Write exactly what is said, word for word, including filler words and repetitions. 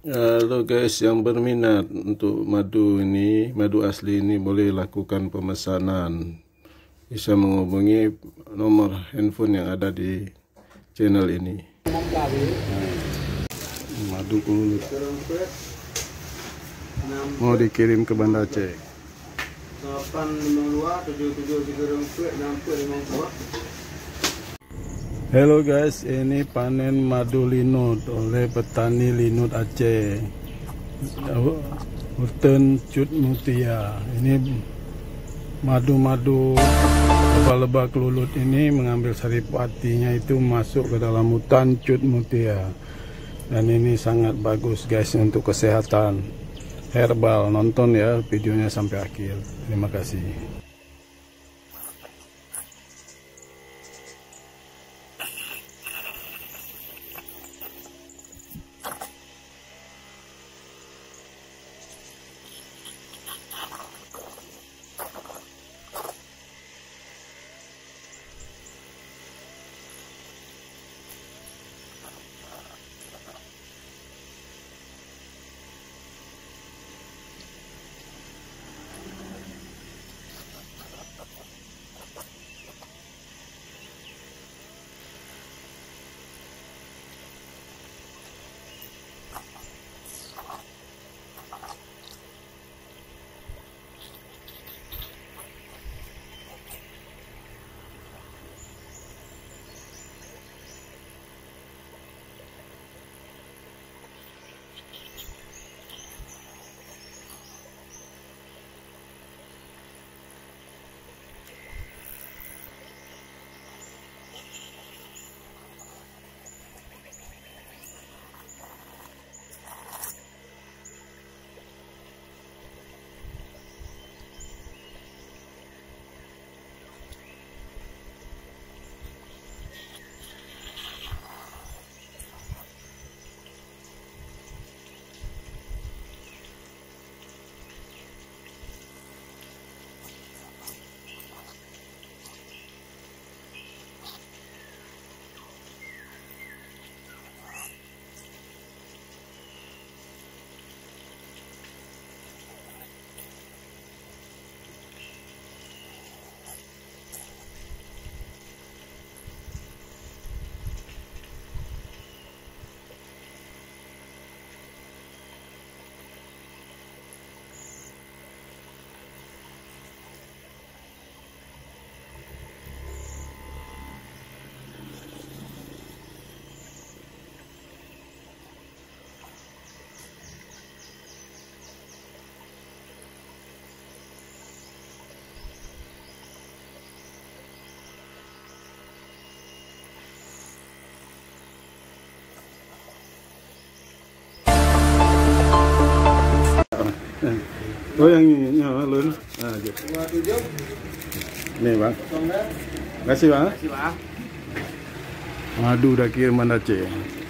Halo guys, yang berminat untuk madu ini, madu asli ini boleh lakukan pemesanan. Bisa menghubungi nomor handphone yang ada di channel ini. Madu kulut mau dikirim ke Banda Aceh. delapan lima dua tujuh tujuh tiga enam lima dua. Halo guys, ini panen madu linut oleh petani linut Aceh, hutan Cut Mutia. Ini madu-madu lebah-lebah kelulut ini mengambil saripatinya itu masuk ke dalam hutan Cut Mutia, dan ini sangat bagus guys untuk kesehatan herbal. Nonton ya videonya sampai akhir. Terima kasih. Oh yang ini, ya lun. Nah, gitu. Nih bang. Terima kasih bang. Madu udah kirim Banda Aceh.